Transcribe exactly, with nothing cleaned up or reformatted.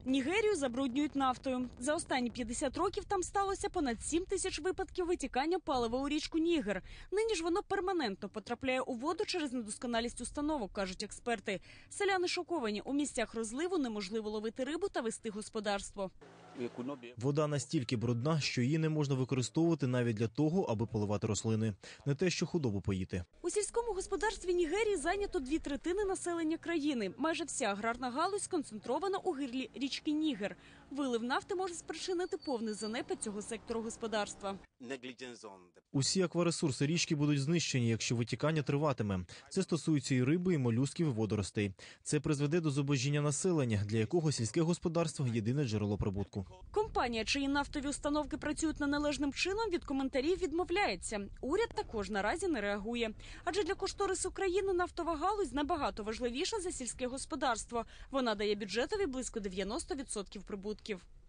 Нігерію забруднюють нафтою. За останні п'ятдесят років там сталося понад сім тисяч випадків витікання палива у річку Нігер. Нині ж воно перманентно потрапляє у воду через недосконалість установок, кажуть експерти. Селяни шоковані. У місцях розливу неможливо ловити рибу та вести господарство. Вода настільки брудна, що її не можна використовувати навіть для того, аби поливати рослини. Не те, що худобу поїти. У сільському господарстві Нігерії зайнято дві третини населення країни. Майже вся аграрна галузь сконцентрована у гирлі річки Нігер. Вилив нафти може спричинити повний занепад цього сектору господарства. Усі акваресурси річки будуть знищені, якщо витікання триватиме. Це стосується і риби, і молюсків, і водоростей. Це призведе до зубожіння населення, для якого сільське господарство – єдине джерело прибутку. Компанія, чиї нафтові установки працюють неналежним чином, від коментарів відмовляється. Уряд також наразі не реагує. Адже для кошторису країни нафтова галузь набагато важливіша за сільське господарство. Вона дає бюджетові близько дев'яносто відсотків прибутків.